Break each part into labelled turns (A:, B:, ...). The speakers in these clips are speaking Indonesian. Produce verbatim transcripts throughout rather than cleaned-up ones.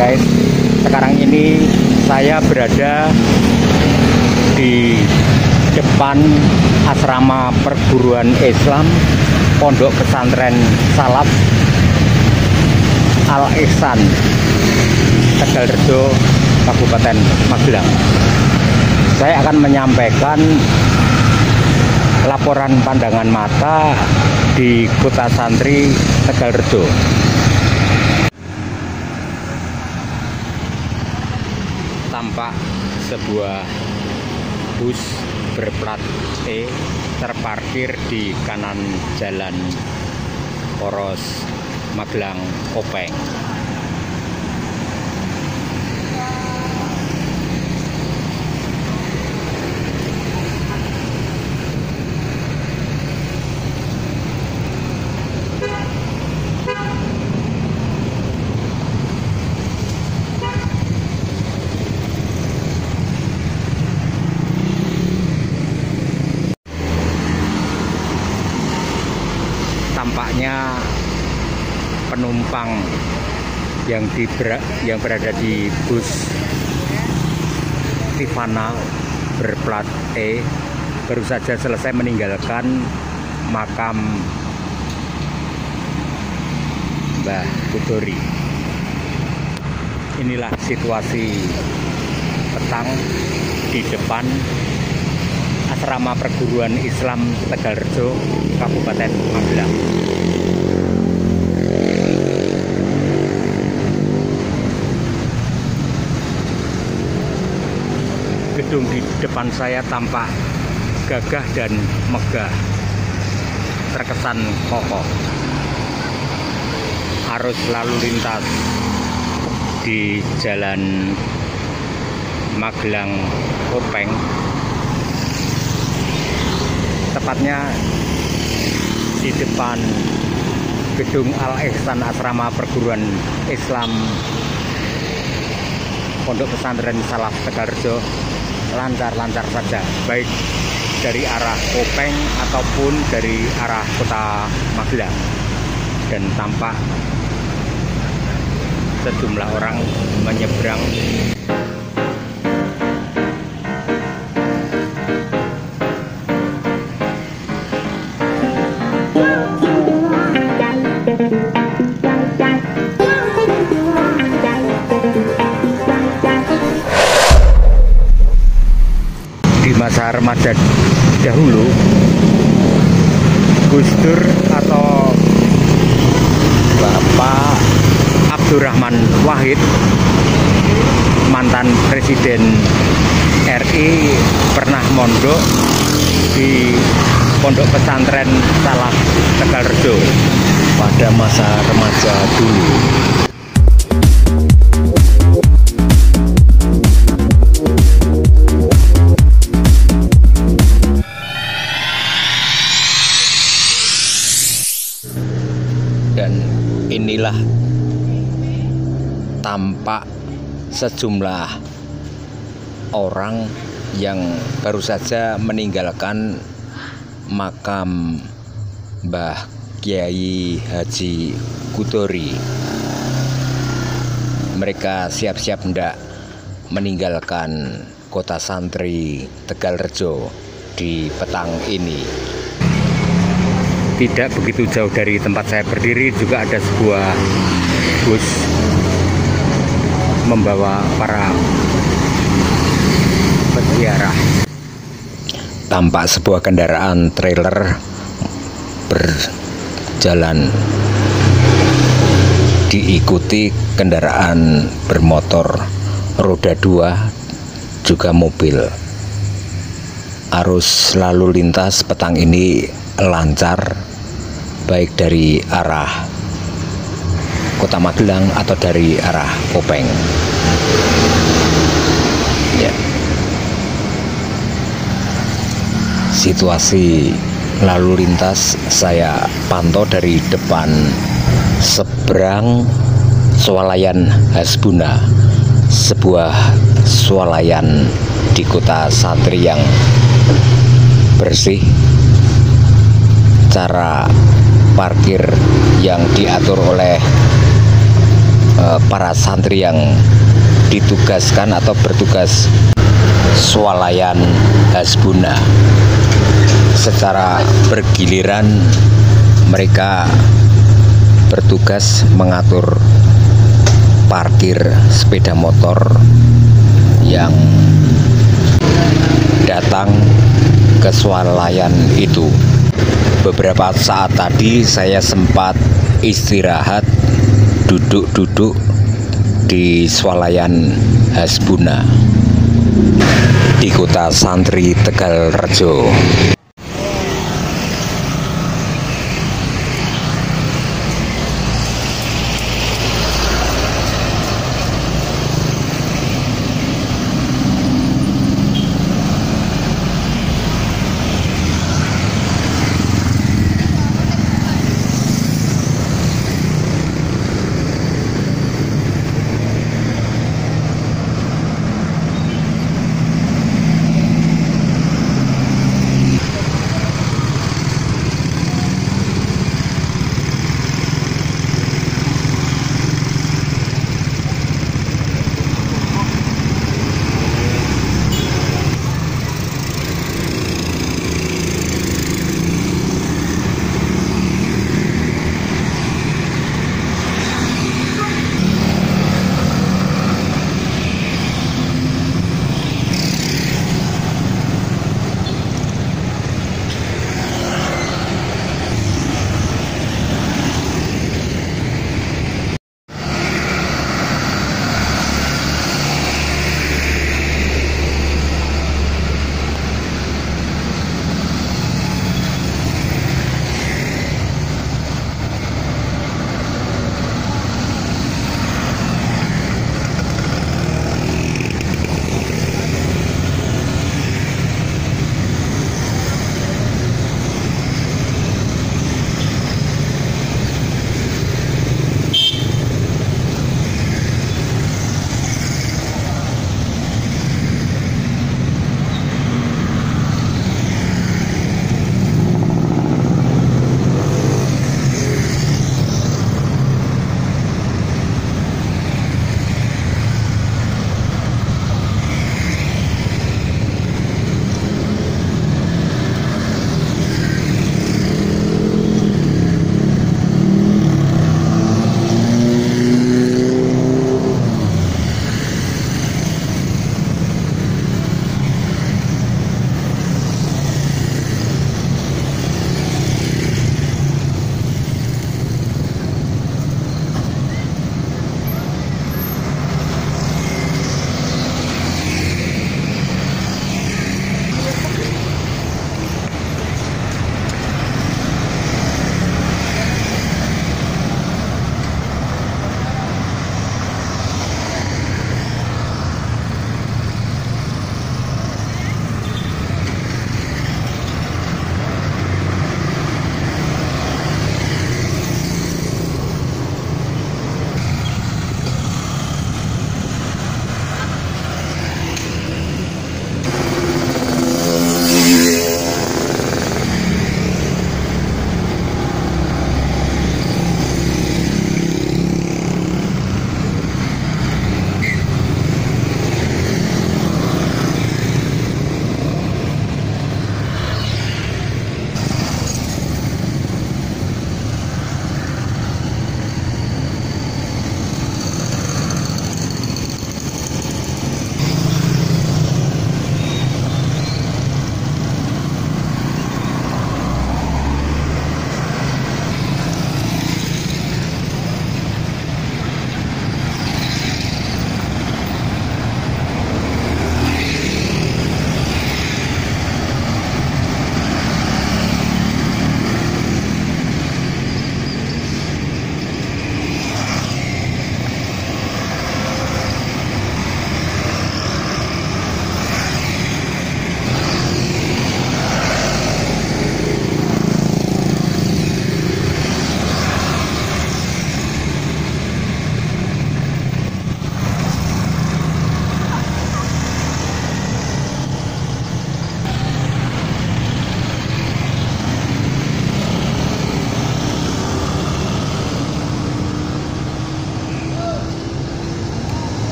A: guys, sekarang ini saya berada di depan asrama perguruan Islam Pondok Pesantren Salaf Al Ihsan, Tegalrejo, Kabupaten Magelang. Saya akan menyampaikan laporan pandangan mata di Kota Santri Tegalrejo. Tampak sebuah bus berplat E terparkir di kanan jalan Poros Magelang Kopeng. Tampaknya penumpang yang di yang berada di bus Tivana berplat E baru saja selesai meninggalkan makam Mbah Kudori. Inilah situasi petang di depan asrama perguruan Islam Tegalrejo, Kabupaten Magelang. Gedung di depan saya tampak gagah dan megah, terkesan kokoh. Arus lalu lintas di jalan Magelang Kopeng, tepatnya di depan gedung Al Ihsan asrama perguruan Islam Pondok Pesantren Salaf Tegalrejo, lancar-lancar saja, baik dari arah Kopeng ataupun dari arah Kota Magelang. Dan tampak sejumlah orang menyeberang. Di masa remaja dahulu, Gus Dur atau Bapak Abdurrahman Wahid, mantan Presiden R I, pernah mondok di Pondok Pesantren Salaf Tegalrejo pada masa remaja dulu. Dan inilah tampak sejumlah orang yang baru saja meninggalkan makam Mbah Kiai Haji Kudori. Mereka siap-siap hendak meninggalkan Kota Santri Tegalrejo di petang ini. Tidak begitu jauh dari tempat saya berdiri juga ada sebuah bus membawa para peziarah. Tampak sebuah kendaraan trailer berjalan diikuti kendaraan bermotor roda dua juga mobil. Arus lalu lintas petang ini lancar, baik dari arah Kota Magelang atau dari arah Kopeng. Ya. Situasi lalu lintas saya pantau dari depan seberang swalayan Hasbuna, sebuah swalayan di Kota Santri yang bersih. Cara parkir yang diatur oleh
B: eh, para santri yang ditugaskan atau bertugas swalayan Hasbuna. Secara bergiliran mereka bertugas mengatur parkir sepeda motor yang datang ke swalayan itu. Beberapa saat tadi saya sempat istirahat duduk-duduk di swalayan Hasbuna di kota santri Tegalrejo.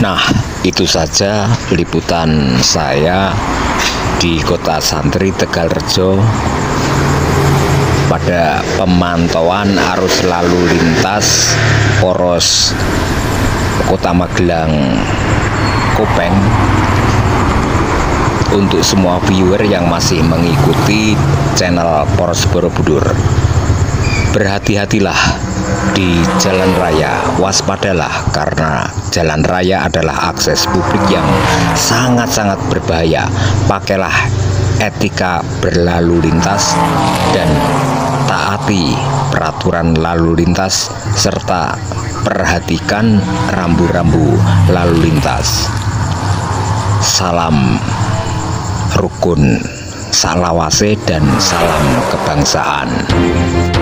B: Nah, itu saja liputan saya di Kota Santri, Tegalrejo pada pemantauan arus lalu lintas poros Kota Magelang Kopeng. Untuk semua viewer yang masih mengikuti channel Poros Borobudur, berhati-hatilah di jalan raya, waspadalah karena jalan raya adalah akses publik yang sangat-sangat berbahaya. Pakailah etika berlalu lintas dan taati peraturan lalu lintas serta perhatikan rambu-rambu lalu lintas. Salam rukun, salawase dan salam kebangsaan.